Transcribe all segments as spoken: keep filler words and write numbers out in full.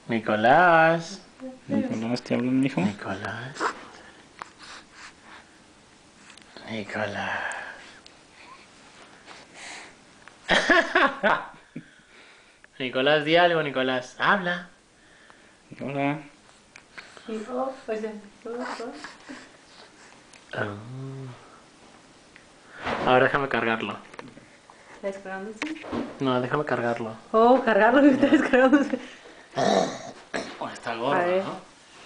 Nicolás. Nicolás, ¿te hablan, hijo? Nicolás. Nicolás. Nicolás, di algo, Nicolás. Habla. Hola. Y, oh, pues, oh, oh. Oh. Ahora déjame cargarlo. ¿Está descargándose? No, déjame cargarlo. Oh, cargarlo que está descargándose. Oh, está A gordo, ver. ¿no?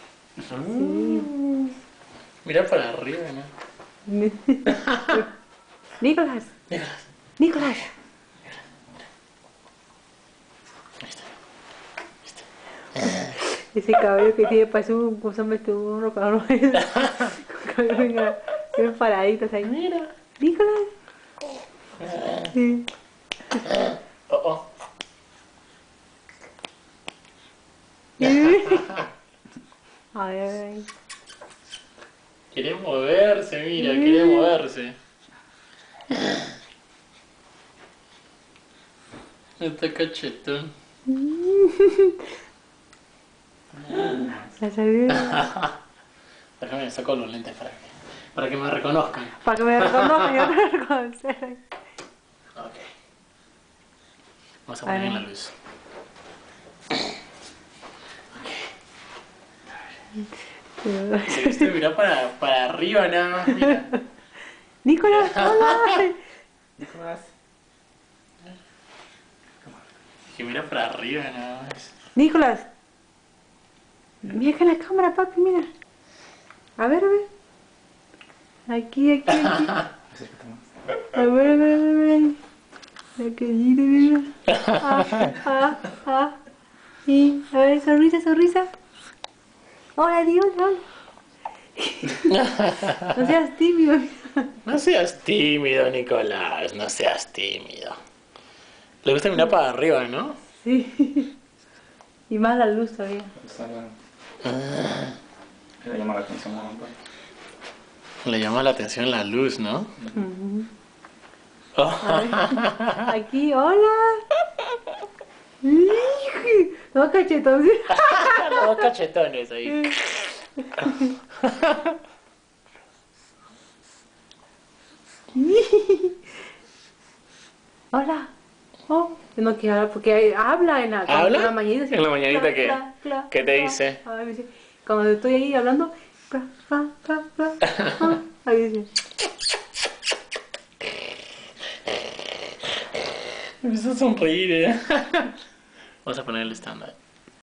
Sí. Mira para arriba, ¿no? Nicolás. Nicolás. Nicolás. Ese cabello que tiene parece un, ¿cómo se llama este? Un rocador. Cabello venga, bien paraditos ahí. Mira. Nicolás. Sí. Oh, oh. Ay, ay, Quiere moverse, mira, quiere moverse. Está cachetón. ya salió. Déjame saco los lentes para que, para que me reconozcan. Para que me reconozcan, yo te reconocer. Ok. Vamos a poner en la luz. Se viste, mira para, para arriba nada más, mira. Nicolás, hola. Nicolás. Que mira para arriba nada más. Nicolás. Mira acá en la cámara, papi, mira. A ver, a ver. Aquí, aquí, aquí. Acércate más. A ver, a ver, a ver, a ver. Aquí, mira, mira. Ah, ah, ah. Y, a ver, sonrisa, sonrisa. Hola, Dios, hola. No seas tímido. No seas tímido, Nicolás, no seas tímido. Le gusta mirar para arriba, ¿no? Sí. Y más la luz todavía. Está bueno. Le llama la atención a Juan. Le llama la atención la luz, ¿no? Uh-huh. Oh. A ver. Aquí, hola. No, cachetón. Los dos cachetones ahí. Hola. Oh, no quiero hablar porque habla en la, ¿Habla? en la mañanita. Sí. En la mañanita, Cla, ¿qué? cla, cla, ¿Qué te cla. dice? A ver, dice, cuando estoy ahí hablando, cla, cla, cla, cla, ah, ahí dice. Me empezó a sonreír, ¿eh? Vamos a poner el estándar.